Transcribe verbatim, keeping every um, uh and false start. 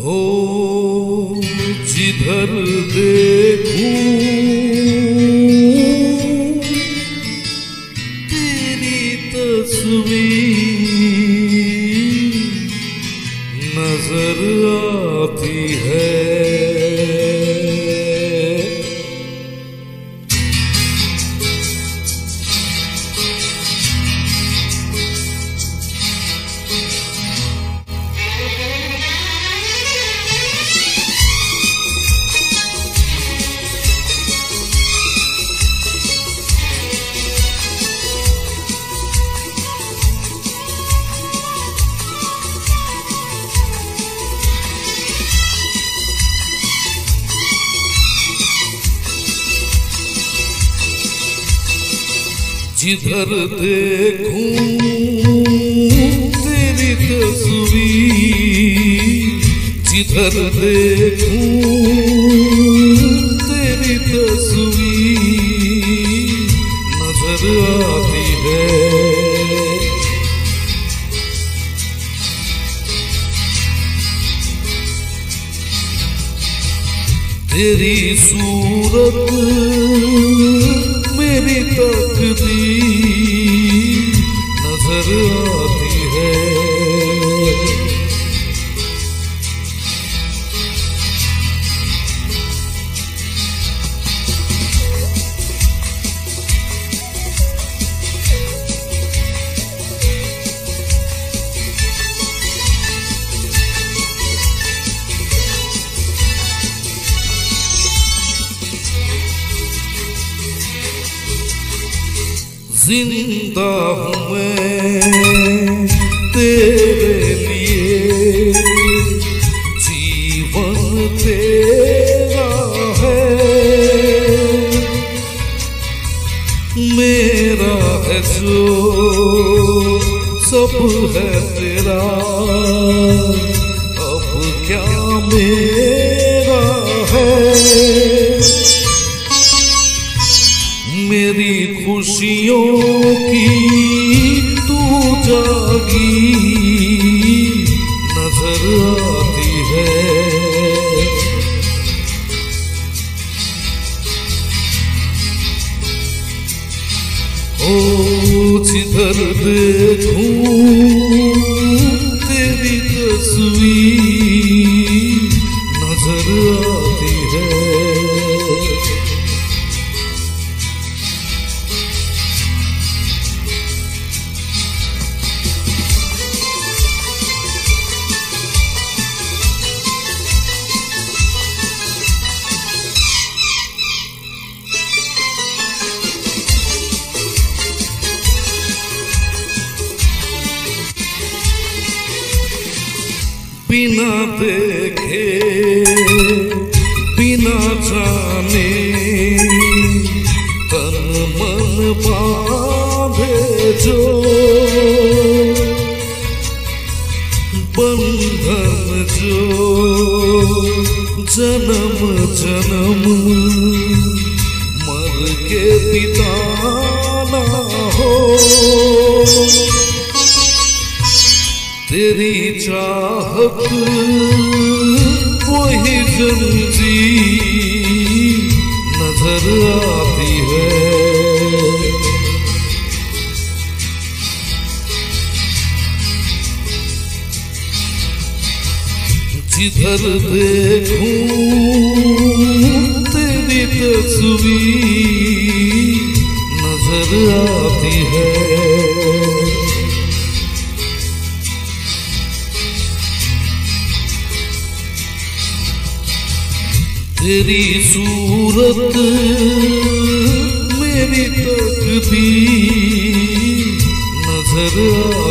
हो जिधर देखूं तेरी तस्वीर नजर आती है। जिधर देखूं तेरी तस्वीर, जिधर देखूं तेरी तस्वीर नजर आती है। तेरी सूरत मेरी तकदीर नजर आती है। जिंदा हूँ मैं तेरे लिए, जीवन तेरा है, मेरा है जो सब है तेरा, अब क्या मेरा है। मेरी खुशियों की तू जागी नजर आती है। ओ जिधर देखूं तेरी तस्वीर नजर आती है। बिना देखे बिना जाने तन मन बांधे जो बंधन, जो जन्म जन्म मर के बिताना हो। तेरी चाहत वही जंजीर नजर आती है। जिधर देखूं तेरी तस्वीर नजर आती है। तेरी सूरत मेरी तकदीर नजर